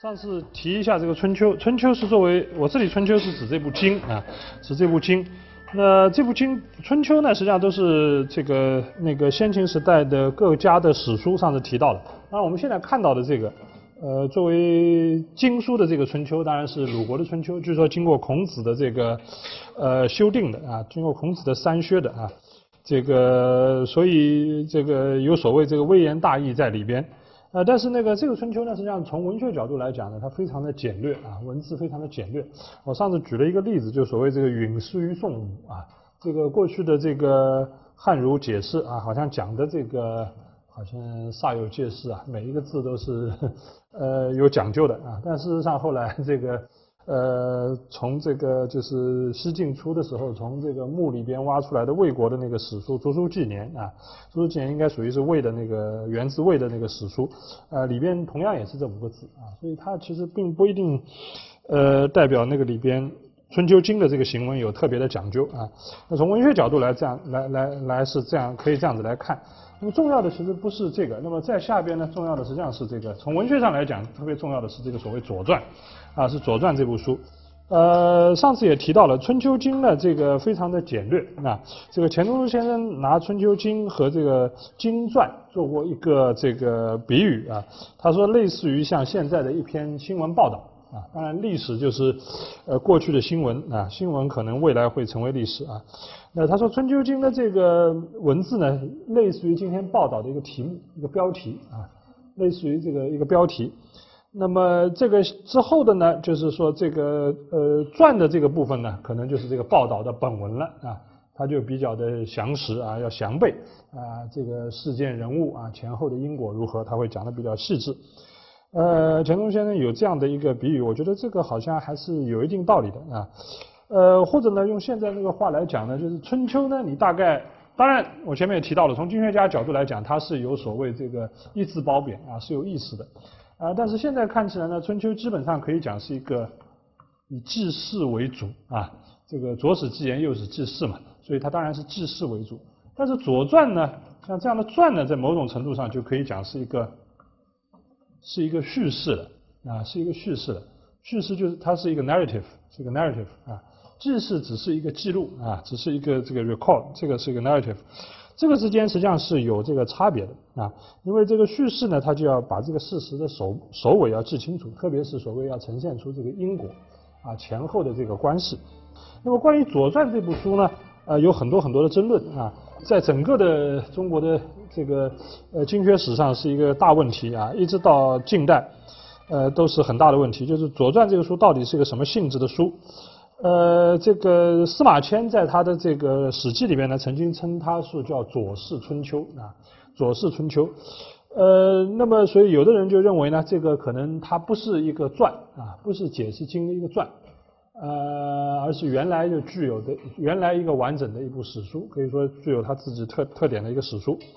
上次提一下这个《春秋》，《春秋》是作为我这里《春秋》是指这部经啊，指这部经。那这部经《春秋》呢，实际上都是这个先秦时代的各家的史书上次提到的。当然我们现在看到的这个，作为经书的这个《春秋》，当然是鲁国的《春秋》，据说经过孔子的这个修订的啊，经过孔子的删削的啊，这个所以这个有所谓这个微言大义在里边。但是这个《春秋》呢，实际上从文学角度来讲呢，它非常的简略啊，文字非常的简略。我上次举了一个例子，就所谓这个允诗于宋武啊，这个过去的这个汉儒解释啊，好像讲的这个好像煞有介事啊，每一个字都是有讲究的啊。但事实上后来这个从这个就是西晋初的时候，从这个墓里边挖出来的魏国的那个史书《竹书纪年》啊，《竹书纪年》应该属于是魏的那个源自魏的那个史书，里边同样也是这5个字啊，所以它其实并不一定代表那个里边《春秋经》的这个行文有特别的讲究啊。那从文学角度来这样来是这样，可以这样子来看。那么重要的其实不是这个，那么在下边呢，重要的实际上是这个，从文学上来讲，特别重要的是这个所谓《左传》啊，是《左传》这部书。上次也提到了《春秋经》呢，这个非常的简略啊。这个钱钟书先生拿《春秋经》和这个《经传》做过一个这个比喻啊，他说类似于像现在的一篇新闻报道啊。当然，历史就是过去的新闻啊，新闻可能未来会成为历史啊。那他说《春秋经》的这个文字呢，类似于今天报道的一个题目、一个标题啊，类似于这个一个标题。那么这个之后的呢，就是说这个传的这个部分呢，可能就是这个报道的本文了啊，它就比较的详实啊，要详备啊，这个事件人物啊前后的因果如何，他会讲的比较细致。钱钟书先生有这样的一个比喻，我觉得这个好像还是有一定道理的啊。或者呢，用现在那个话来讲呢，就是春秋呢，你大概，当然我前面也提到了，从经学家角度来讲，它是有所谓这个一字褒贬啊，是有意思的。但是现在看起来呢，春秋基本上可以讲是一个以记事为主啊，这个左史记言，右史记事嘛，所以它当然是记事为主。但是左传呢，像这样的传呢，在某种程度上就可以讲是一个叙事的啊，是一个叙事的。叙事就是它是一个 narrative， 是一个 narrative 啊。记事只是一个记录啊，只是一个这个 record， 这个是一个 narrative， 这个之间实际上是有这个差别的啊，因为这个叙事呢，它就要把这个事实的首尾要记清楚，特别是所谓要呈现出这个因果啊前后的这个关系。那么关于《左传》这部书呢，有很多的争论啊，在整个的中国的这个经学史上是一个大问题啊，一直到近代都是很大的问题，就是《左传》这个书到底是一个什么性质的书？这个司马迁在他的这个《史记》里面呢，曾经称它是叫《左氏春秋》啊，《左氏春秋》。那么所以有的人就认为呢，这个可能它不是一个传啊，不是解释经的一个传，而是原来就具有的原来一个完整的一部史书，可以说具有它自己特点的一个史书。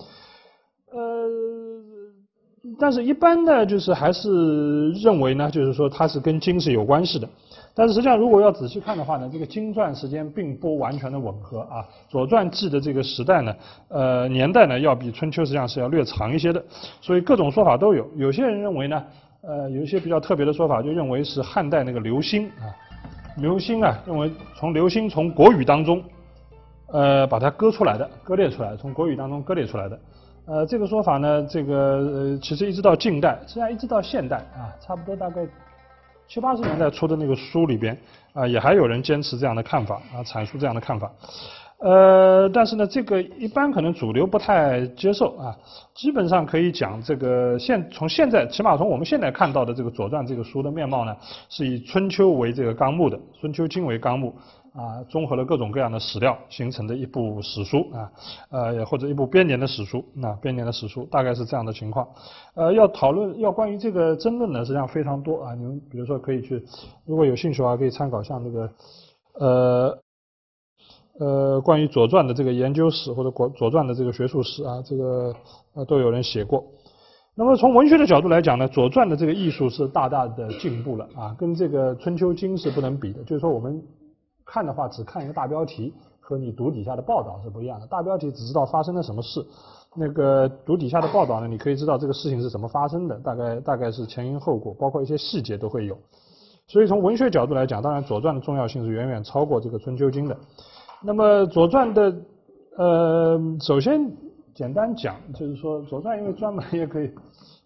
但是一般呢，就是还是认为呢，就是说它是跟经是有关系的。但是实际上，如果要仔细看的话呢，这个经传时间并不完全的吻合啊。左传记的这个时代呢，年代呢，要比春秋实际上是要略长一些的。所以各种说法都有。有些人认为呢，有一些比较特别的说法，就认为是汉代那个刘歆啊，刘歆啊，认为刘歆从国语当中，把它割裂出来的，从国语当中割裂出来的。这个说法呢，这个其实一直到近代，实际上一直到现代啊，差不多大概70、80年代出的那个书里边也还有人坚持这样的看法啊，阐述这样的看法。但是呢，这个一般可能主流不太接受啊。基本上可以讲，这个从现在，起码从我们现在看到的这个《左传》这个书的面貌呢，是以《春秋》为这个纲目的，《春秋经》为纲目。综合了各种各样的史料形成的一部史书啊，或者一部编年的史书，编年的史书大概是这样的情况。要关于这个争论呢，实际上非常多啊。你们比如说可以去，如果有兴趣的话，可以参考像这个关于《左传》的这个研究史或者《左传》的这个学术史啊，这个都有人写过。那么从文学的角度来讲呢，《左传》的这个艺术是大大的进步了啊，跟这个《春秋经》是不能比的。就是说我们看的话只看一个大标题，和你读底下的报道是不一样的。大标题只知道发生了什么事，那个读底下的报道呢，你可以知道这个事情是怎么发生的，大概是前因后果，包括一些细节都会有。所以从文学角度来讲，当然《左传》的重要性是远远超过这个《春秋经》的。那么《左传》的首先简单讲，就是说《左传》因为专门也可以。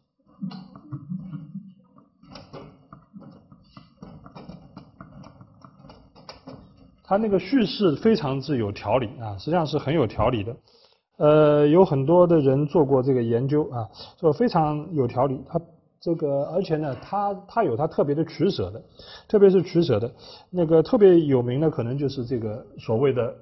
它那个叙事非常之有条理啊，实际上是很有条理的。有很多的人做过这个研究啊，说非常有条理。它这个而且呢，它有它特别的取舍的，特别是取舍的那个特别有名的，可能就是这个所谓的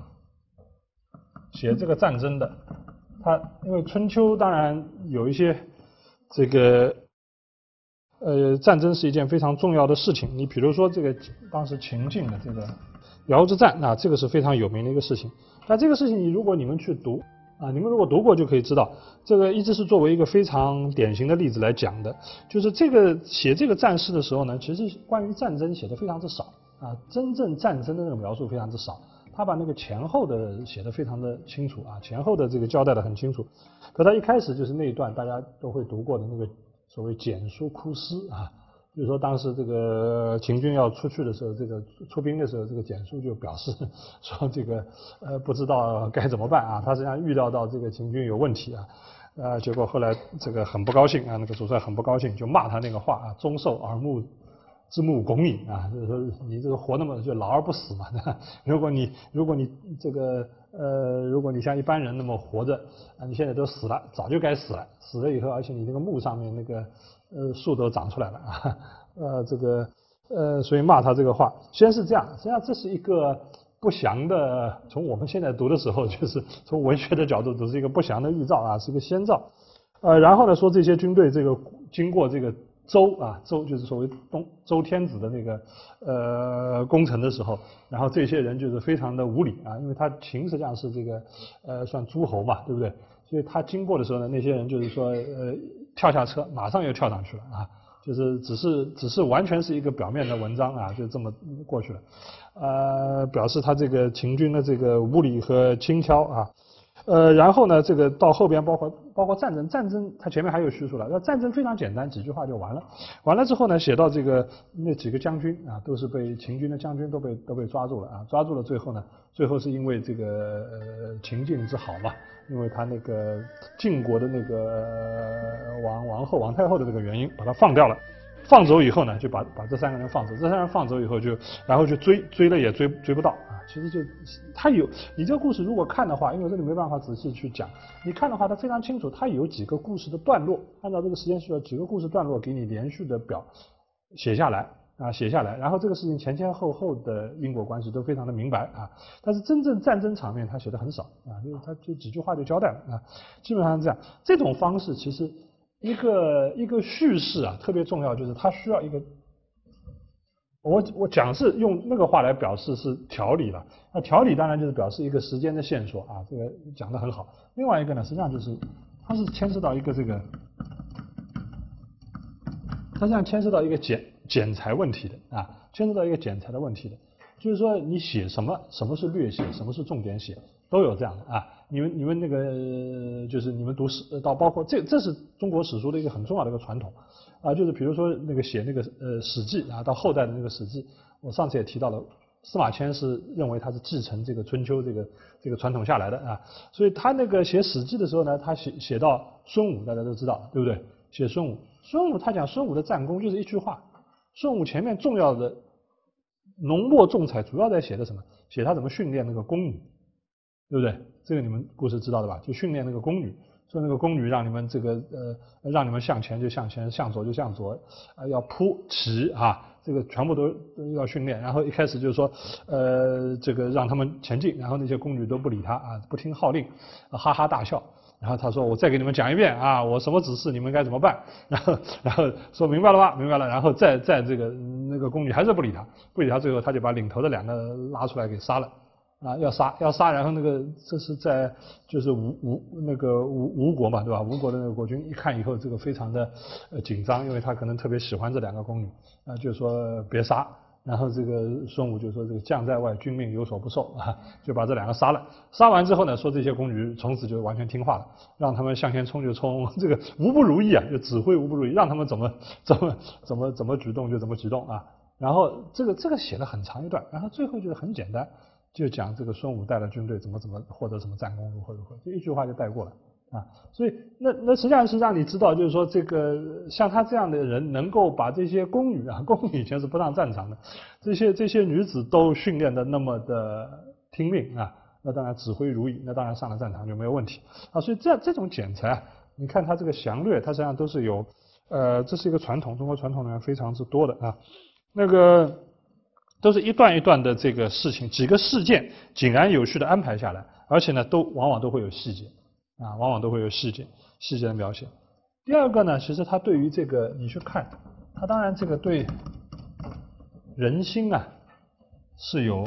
写这个战争的。它因为春秋当然有一些这个战争是一件非常重要的事情。你比如说这个当时秦晋的这个尧之战，那这个是非常有名的一个事情。那这个事情如果你们去读啊，你们如果读过就可以知道，这个一直是作为一个非常典型的例子来讲的。就是这个写这个战事的时候呢，其实关于战争写的非常之少啊，真正战争的那个描述非常之少。他把那个前后的写的非常的清楚啊，前后的这个交代的很清楚。可他一开始就是那一段大家都会读过的那个所谓蹇书哭师啊。就是说，当时这个秦军要出去的时候，这个出兵的时候，这个蹇书就表示说这个不知道该怎么办啊。他实际上预料到这个秦军有问题啊，结果后来这个很不高兴啊，那个主帅很不高兴，就骂他那个话啊，终受耳目之目拱矣啊，就是说你这个活那么就老而不死嘛。如果你这个如果你像一般人那么活着啊，你现在都死了，早就该死了，死了以后，而且你这个墓上面那个树都长出来了啊，所以骂他这个话，先是这样，实际上这是一个不祥的，从我们现在读的时候，就是从文学的角度读是一个不祥的预兆啊，是一个先兆。然后呢说这些军队这个经过这个周就是所谓周天子的那个攻城的时候，然后这些人就是非常的无礼啊，因为他秦实际上是这个算诸侯嘛，对不对？所以他经过的时候呢，那些人就是说跳下车，马上又跳上去了啊，就是只是完全是一个表面的文章啊，就这么过去了，表示他这个秦军的这个无礼和轻佻啊。然后呢，这个到后边包括战争，它前面还有叙述了。那战争非常简单，几句话就完了。完了之后呢，写到这个那几个将军啊，都是被秦军的将军都被抓住了啊，抓住了。最后是因为这个秦晋之好嘛，因为他那个晋国的那个王太后的这个原因，把他放掉了。放走以后呢，就把这3个人放走。这3人放走以后然后就追了也追不到啊。其实就他有你这个故事如果看的话，因为这里没办法仔细去讲，你看的话它非常清楚，它有几个故事的段落，按照这个时间需要几个故事段落给你连续的写下来，然后这个事情前前后后的因果关系都非常的明白啊。但是真正战争场面他写的很少啊，就是他就几句话就交代了啊，基本上是这样。这种方式其实一个叙事啊特别重要，就是它需要一个。我讲是用那个话来表示是条理了，那条理当然就是表示一个时间的线索啊，这个讲得很好。另外一个呢，实际上就是它是牵涉到一个它实际上牵涉到一个剪裁问题的啊，牵涉到一个剪裁的问题的，就是说你写什么是略写，什么是重点写，都有这样的啊。你们那个就是你们读史到包括这是中国史书的一个很重要的一个传统。啊，就是比如说那个写那个《史记》啊，到后代的那个《史记》，我上次也提到了，司马迁是认为他是继承这个春秋这个传统下来的啊，所以他那个写《史记》的时候呢，他写到孙武，大家都知道，对不对？写孙武他讲孙武的战功就是一句话，孙武前面重要的浓墨重彩，主要在写的什么？写他怎么训练那个宫女，对不对？这个你们故事知道的吧？就训练那个宫女。说那个宫女让你们这个让你们向前就向前，向左就向左，要扑骑啊，这个全部都要训练。然后一开始就是说这个让他们前进，然后那些宫女都不理他啊，不听号令，哈哈大笑。然后他说我再给你们讲一遍啊，我什么指示你们该怎么办。然后说明白了吧？明白了。然后再这个那个宫女还是不理他，最后他就把领头的2个拉出来给杀了。啊，要杀，然后那个这是在就是吴国嘛，对吧？吴国的那个国君一看以后，这个非常的紧张，因为他可能特别喜欢这2个宫女啊，就说别杀然后这个孙武就说这个将在外，君命有所不受啊，就把这两个杀了。杀完之后呢，说这些宫女从此就完全听话了，让他们向前冲就冲，这个无不如意啊，就指挥无不如意，让他们怎么举动就怎么举动啊。然后这个写了很长一段，然后最后就是很简单，就讲这个孙武带了军队怎么获得什么战功，如何，就一句话就带过了。啊，所以那实际上是让你知道，就是说这个像他这样的人，能够把这些宫女啊，宫女以前是不上战场的，这些女子都训练的那么的听命啊，那当然指挥如意，那当然上了战场就没有问题啊。所以这种剪裁啊，你看他这个详略，它实际上都是有这是一个传统，中国传统里面非常之多的啊，那个都是一段一段的这个事情，几个事件井然有序的安排下来，而且呢，往往都会有细节。啊，往往都会有细节的描写。第二个呢，其实他对于这个你去看，他当然这个对人心啊是有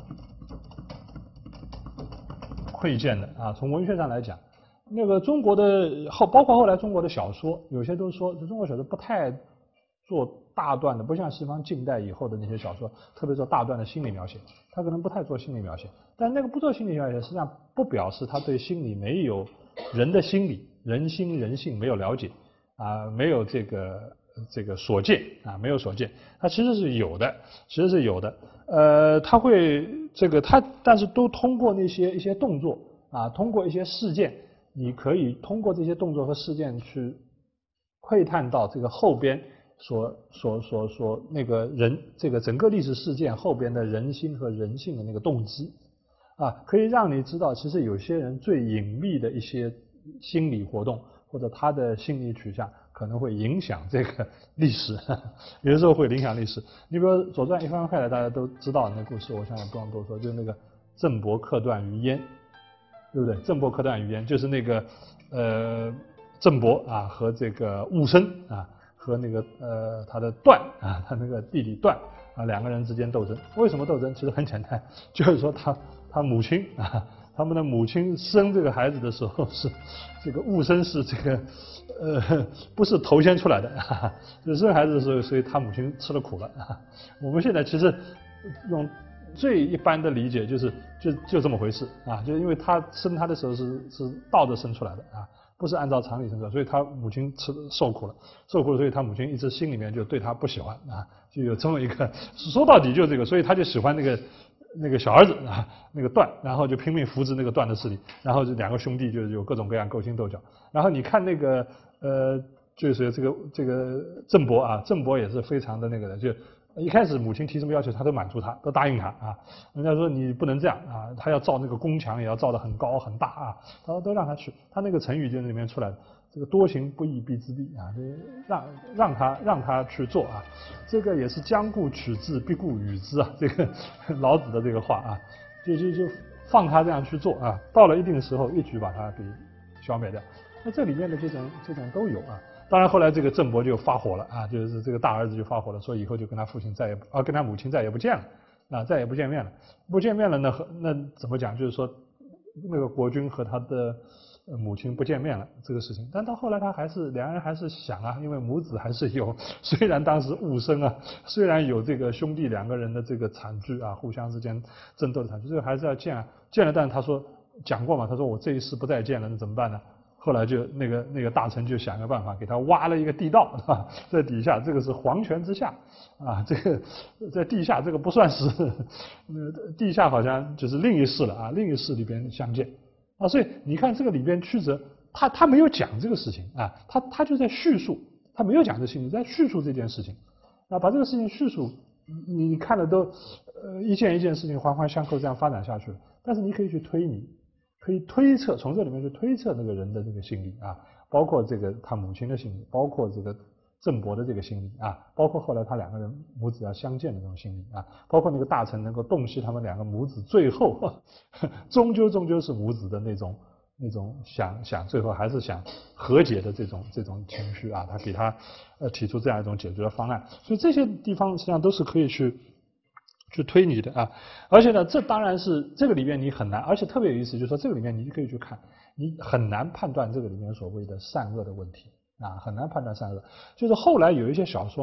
窥见的啊。从文学上来讲，那个中国的包括后来中国的小说，有些都说中国小说不太做大段的，不像西方近代以后的那些小说，特别做大段的心理描写，他可能不太做心理描写。但那个不做心理描写，实际上不表示他对心理没有人的心理、人心人性没有了解啊，没有这个所见啊，没有所见，他其实是有的，他会但是都通过一些动作啊，通过一些事件，你可以通过这些动作和事件去窥探到这个后边所那个人这个整个历史事件后边的人心和人性的那个动机。啊，可以让你知道，其实有些人最隐秘的一些心理活动或者他的心理取向，可能会影响这个历史，有的时候会影响历史。你比如《左传》一方快的，大家都知道那故事，我想也不用多说，就是那个郑伯克段于鄢，对不对？郑伯克段于鄢就是那个郑伯啊和这个寤生啊和那个他的段啊，他那个弟弟段啊两个人之间斗争。为什么斗争？其实很简单，就是说他母亲啊，他们的母亲生这个孩子的时候是这个寤生是这个不是头先出来的，就生孩子的时候，所以他母亲吃了苦了。我们现在其实用最一般的理解就这么回事啊，就因为他生他的时候是倒着生出来的啊，不是按照常理生出来，所以他母亲受苦了，所以他母亲一直心里面就对他不喜欢啊，就有这么一个说到底就这个，所以他就喜欢那个小儿子啊，那个段，然后就拼命扶植那个段的势力，然后这两个兄弟就有各种各样勾心斗角。然后你看那个就是这个郑伯啊，郑伯也是非常的那个的，就一开始母亲提什么要求他都满足他，都答应他啊。人家说你不能这样啊，他要造那个宫墙也要造得很高很大啊，他都让他去。他那个成语就是里面出来的，这个多行不义必自毙啊，让他去做啊。这个也是将故取之，必固与之啊，这个老子的这个话啊，就放他这样去做啊，到了一定时候一举把他给消灭掉。那这里面的这种都有啊。当然后来这个郑伯就发火了啊，就是这个大儿子就发火了，说以后就跟他跟他母亲再也不见了啊，再也不见面了。不见面了那怎么讲？就是说那个国君和他的母亲不见面了这个事情。但到后来他两人还是想啊，因为母子还是有，虽然当时寤生啊，虽然有这个兄弟两个人的这个惨剧啊，互相之间争斗的惨剧，这个还是要见啊。见了，但是他说讲过嘛，他说我这一世不再见了，那怎么办呢？后来就那个大臣就想个办法，给他挖了一个地道啊，在底下，这个是黄泉之下啊，这个在地下，这个不算是地下，好像就是另一世了啊，另一世里边相见啊，所以你看这个里边曲折，他没有讲这个事情啊，他就在叙述，他没有讲这事情，在叙述这件事情啊，把这个事情叙述，你看的都一件一件事情环环相扣这样发展下去了，但是你可以去推理。可以推测，从这里面去推测那个人的这个心理啊，包括这个他母亲的心理，包括这个郑伯的这个心理啊，包括后来他两个人母子要相见的这种心理啊，包括那个大臣能够洞悉他们两个母子最后终究是母子的那种想最后还是想和解的这种情绪啊，他给他提出这样一种解决的方案，所以这些地方实际上都是可以去推理的啊，而且呢，这当然是这个里面你很难，而且特别有意思，就是说这个里面你可以去看，你很难判断这个里面所谓的善恶的问题啊，很难判断善恶。就是后来有一些小说呢，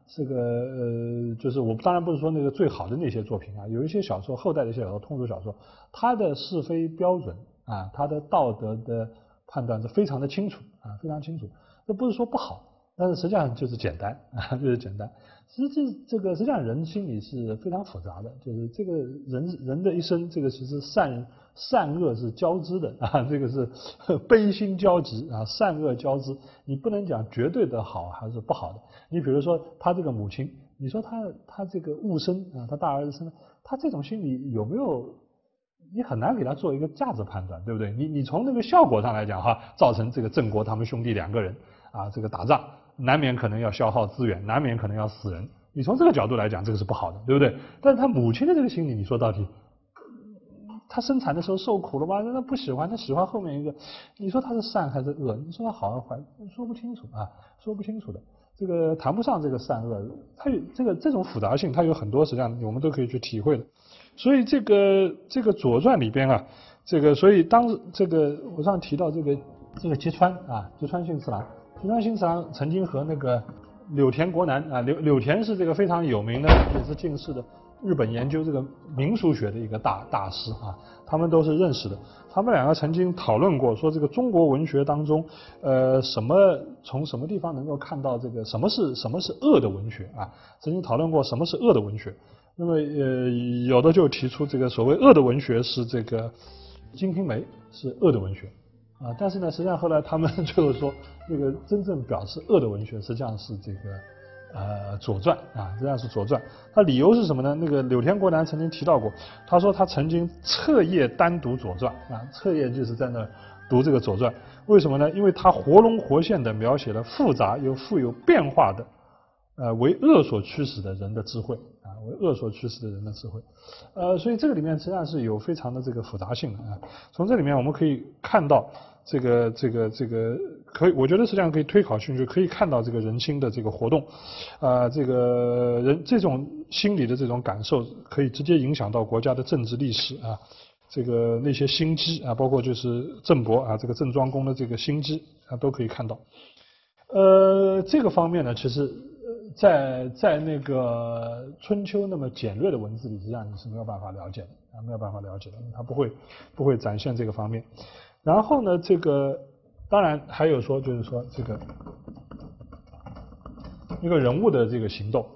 这个就是我当然不是说那个最好的那些作品啊，有一些小说，后代的一些小说，通俗小说，它的是非标准啊，它的道德的判断是非常的清楚啊，非常清楚。这不是说不好，但是实际上就是简单啊，就是简单。实际上人心里是非常复杂的，就是这个人的一生，这个其实善恶是交织的啊，这个是悲心交集啊，善恶交织，你不能讲绝对的好还是不好的。你比如说他这个母亲，你说他这个误生啊，他大儿子生，他这种心理有没有？你很难给他做一个价值判断，对不对？你从那个效果上来讲哈，造成这个郑国他们兄弟2个人啊，这个打仗难免可能要消耗资源，难免可能要死人。你从这个角度来讲，这个是不好的，对不对？但是他母亲的这个心理，你说到底，他生产的时候受苦了吗？他不喜欢，他喜欢后面一个，你说他是善还是恶？你说他好还是坏？说不清楚啊，说不清楚的。这个谈不上这个善恶，它有这种复杂性，它有很多实际上我们都可以去体会的。所以这个《左传》里边啊，所以我上提到这个吉川啊，吉川幸次郎曾经和那个柳田国男啊，柳田是这个非常有名的，也是进士的日本研究这个民俗学的一个大师啊，他们都是认识的。他们2个曾经讨论过，说这个中国文学当中，从什么地方能够看到这个什么是恶的文学啊？曾经讨论过什么是恶的文学。那么有的就提出这个所谓恶的文学是这个《金瓶梅》是恶的文学啊，但是呢，实际上后来他们最后说，那个真正表示恶的文学实际上是这个左传啊，实际上是左传。他理由是什么呢？那个柳田国男曾经提到过，他说他曾经彻夜单读左传啊，彻夜就是在那读这个左传。为什么呢？因为他活龙活现的描写了复杂又富有变化的为恶所驱使的人的智慧啊，为恶所驱使的人的智慧，所以这个里面实际上是有非常的这个复杂性的啊。从这里面我们可以看到我觉得实际上可以推考进去，可以看到这个人心的这个活动，这个人这种心理的这种感受，可以直接影响到国家的政治历史啊，这个那些心机啊，包括就是郑伯啊，这个郑庄公的这个心机啊，都可以看到。这个方面呢，其实在那个春秋那么简略的文字里，实际上你是没有办法了解的啊，没有办法了解的，它不会展现这个方面。然后呢，这个当然还有说，就是说这个一个人物的这个行动，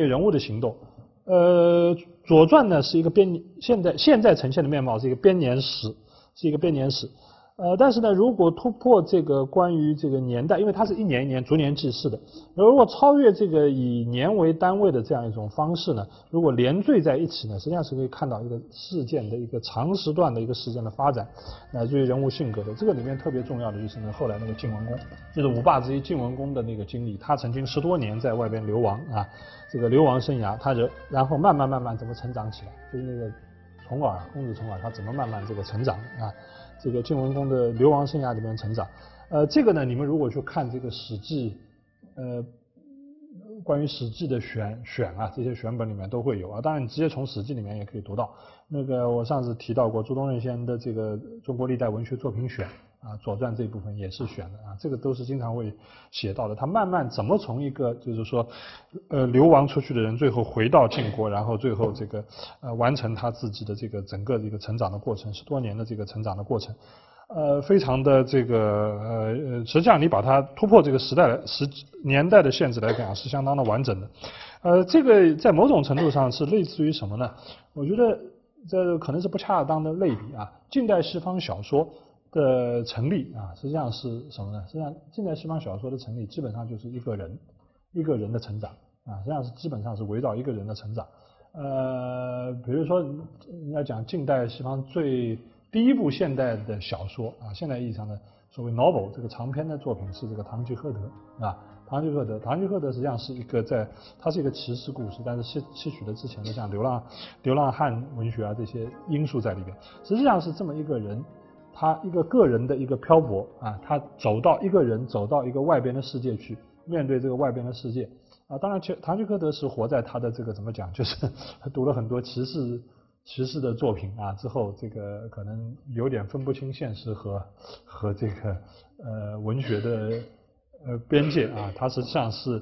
左传呢是一个现在呈现的面貌是一个编年史，但是呢，如果突破这个关于这个年代，因为它是一年一年逐年记事的，如果超越这个以年为单位的这样一种方式呢，如果连缀在一起呢，实际上是可以看到一个事件的一个长时段的一个事件的发展，乃至于人物性格的。这个里面特别重要的就是呢，后来那个晋文公，就是5霸之一晋文公的那个经历，他曾经10多年在外边流亡啊，这个流亡生涯，然后慢慢怎么成长起来，就是那个公子重耳他怎么慢慢这个成长啊。这个晋文公的流亡生涯里面成长，这个呢，你们如果去看这个《史记》，关于《史记》的选啊，这些选本里面都会有啊。当然，你直接从《史记》里面也可以读到。那个我上次提到过，朱东任先的这个《中国历代文学作品选》啊，《左传》这一部分也是选的啊，这个都是经常会写到的。他慢慢怎么从一个就是说流亡出去的人，最后回到晋国，然后最后这个完成他自己的这个整个这个成长的过程，10多年的这个成长的过程。非常的这个实际上你把它突破这个年代的限制来讲，是相当的完整的。这个在某种程度上是类似于什么呢？我觉得这可能是不恰当的类比啊。近代西方小说的成立啊，实际上是什么呢？实际上近代西方小说的成立基本上就是一个人的成长啊，实际上是基本上是围绕一个人的成长。比如说你要讲近代西方第一部现代的小说啊，现代意义上的所谓 novel 这个长篇的作品是这个《堂吉诃德》啊，《堂吉诃德》实际上是一个它是一个骑士故事，但是吸取了之前的像流浪汉文学啊这些因素在里边，实际上是这么一个人，他一个个人的一个漂泊啊，他走到一个外边的世界去，面对这个外边的世界啊。当然，堂吉诃德是活在他的这个怎么讲，就是读了很多骑士的作品啊，之后这个可能有点分不清现实和这个文学的边界啊，他实际上是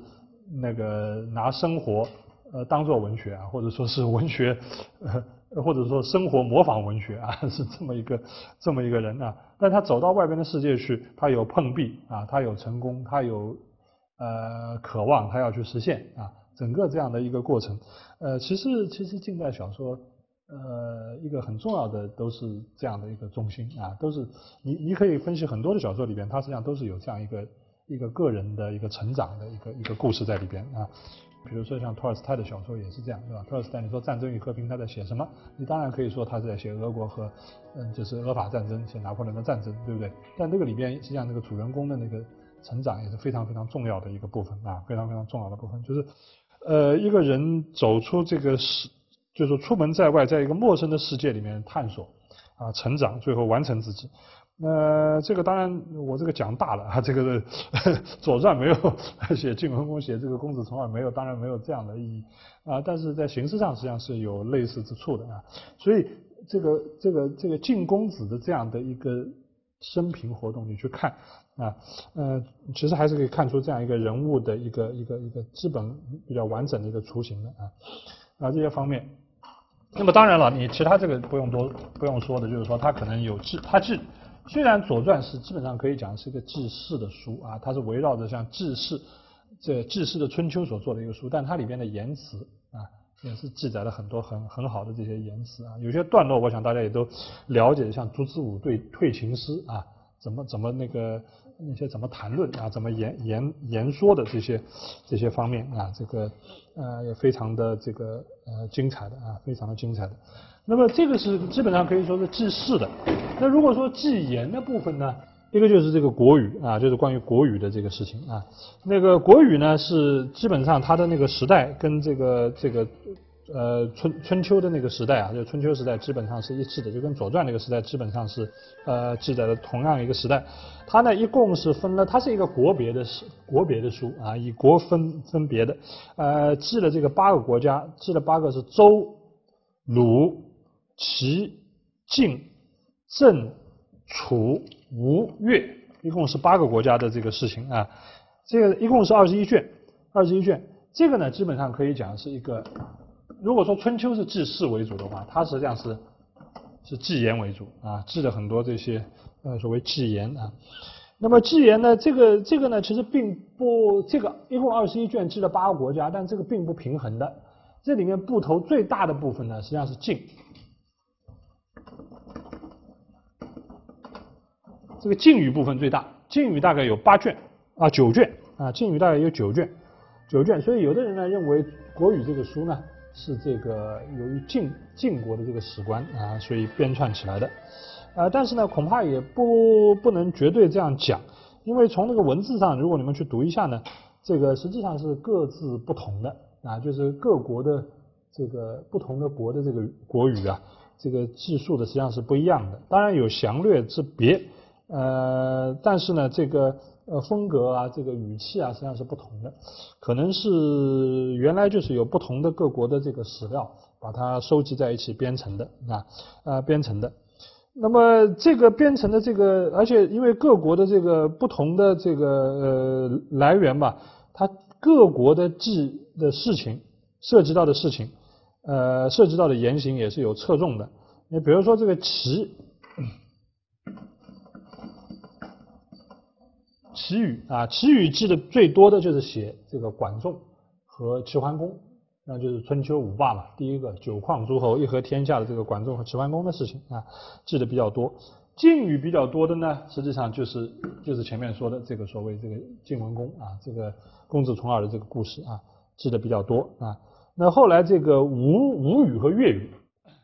那个拿生活当做文学啊，或者说是文学或者说生活模仿文学啊，是这么一个人啊。但他走到外边的世界去，他有碰壁啊，他有成功，他有渴望，他要去实现啊，整个这样的一个过程。其实近代小说一个很重要的都是这样的一个中心啊，都是你可以分析很多的小说里边，它实际上都是有这样一个个人的一个成长的一个故事在里边啊。比如说像托尔斯泰的小说也是这样，对吧？托尔斯泰你说《战争与和平》他在写什么？你当然可以说他是在写俄国和就是俄法战争，写拿破仑的战争，对不对？但这个里边实际上那个主人公的那个成长也是非常非常重要的一个部分啊，非常非常重要的部分，就是一个人走出这个就是出门在外，在一个陌生的世界里面探索啊，成长，最后完成自己。这个当然我这个讲大了啊，这个左传没有写晋文公，写这个公子从耳没有，当然没有这样的意义啊，但是在形式上实际上是有类似之处的啊，所以这个晋公子的这样的一个生平活动，你去看啊，其实还是可以看出这样一个人物的一个基本比较完整的一个雏形的啊这些方面。那么当然了，你其他这个不用说的，就是说他可能有虽然《左传》是基本上可以讲是一个治世的书啊，它是围绕着像治世的春秋所做的一个书，但它里边的言辞啊也是记载了很多很好的这些言辞啊，有些段落我想大家也都了解，像烛子午对退秦师啊，怎么那些怎么谈论啊，怎么言说的这些方面啊，这个也非常的这个精彩的啊，非常的精彩的。那么这个是基本上可以说是记事的。那如果说记言的部分呢，一个就是这个国语啊，就是关于国语的这个事情啊。那个国语呢是基本上它的那个时代跟这个春秋的那个时代啊，就春秋时代基本上是一致的，就跟左传那个时代基本上是记载的同样一个时代。它呢一共是分了，它是一个国别的书啊，以国分别的，记了这个8个国家，记了8个是周、鲁、齐、晋、郑、楚、吴、越，一共是8个国家的这个事情啊。这个一共是21卷，这个呢基本上可以讲是一个，如果说春秋是记事为主的话，它实际上是记言为主啊，记了很多这些所谓记言啊。那么记言呢，这个呢其实并不，这个一共21卷记了8个国家，但这个并不平衡的。这里面部头最大的部分呢实际上是晋，这个晋语部分最大，晋语大概有9卷啊，晋语大概有9卷，所以有的人呢认为国语这个书呢是这个由于晋国的这个史官啊，所以编撰起来的，但是呢恐怕也不能绝对这样讲，因为从那个文字上，如果你们去读一下呢，这个实际上是各自不同的啊，就是各国的这个不同的国的这个国语啊，这个记述的实际上是不一样的，当然有详略之别，但是呢这个风格啊，这个语气啊实际上是不同的，可能是原来就是有不同的各国的这个史料把它收集在一起编成的编成的。那么这个编成的这个，而且因为各国的这个不同的这个来源吧，它各国的记的事情涉及到的事情，涉及到的言行也是有侧重的。你比如说这个齐语啊，齐语记的最多的就是写这个管仲和齐桓公，那就是春秋5霸嘛，第一个9旷诸侯一合天下的这个管仲和齐桓公的事情啊，记的比较多。晋语比较多的呢，实际上就是前面说的这个所谓这个晋文公啊，这个公子重耳的这个故事啊，记的比较多啊。那后来这个吴语和越语，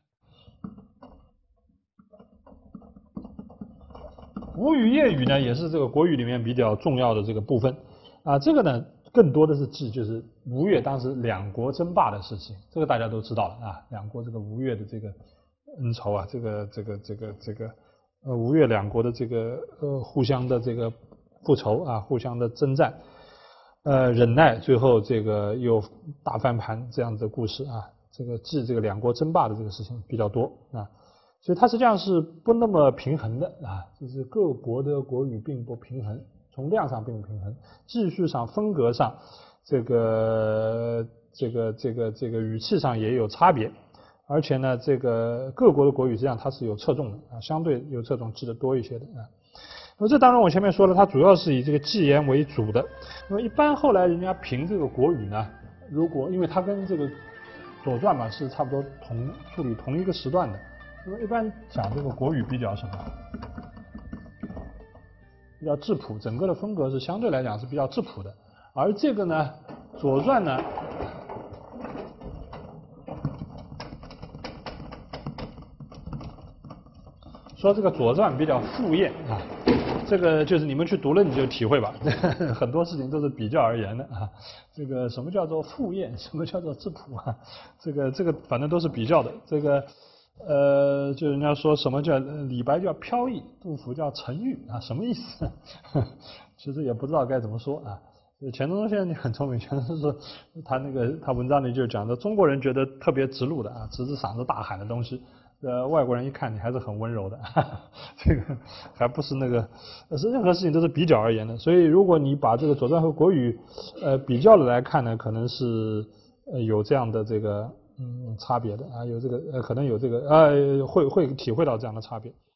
吴语、越语呢，也是这个国语里面比较重要的这个部分啊。这个呢，更多的是记就是吴越当时2国争霸的事情，这个大家都知道了啊。2国这个吴越的这个恩仇啊，这个吴越2国的这个互相的这个复仇啊，互相的征战，忍耐，最后这个又大翻盘这样子的故事啊。这个记这个2国争霸的这个事情比较多啊。所以它实际上是不那么平衡的啊，就是各国的国语并不平衡，从量上并不平衡，记叙上、风格上， 这个语气上也有差别，而且呢，这个各国的国语实际上它是有侧重的啊，相对有侧重记得多一些的啊。那么这当然我前面说了，它主要是以这个纪言为主的。那么一般后来人家评这个国语呢，如果因为它跟这个《左传》嘛是差不多处理同一个时段的，那么一般讲这个国语比较什么？比较质朴，整个的风格是相对来讲是比较质朴的。而这个呢，《左传》呢，说这个《左传》比较复艳啊，这个就是你们去读了你就体会吧，很多事情都是比较而言的啊。这个什么叫做复艳，什么叫做质朴啊？这个反正都是比较的。这个就人家说什么叫李白叫飘逸，杜甫叫沉郁啊，什么意思？其实也不知道该怎么说啊。钱钟书先生你很聪明，钱钟书说他文章里就讲的，中国人觉得特别直露的啊，直着嗓子大喊的东西。外国人一看你还是很温柔的，这个还不是那个，是任何事情都是比较而言的。所以如果你把这个《左传》和国语比较的来看呢，可能是有这样的这个差别的啊，有这个可能有这个会体会到这样的差别。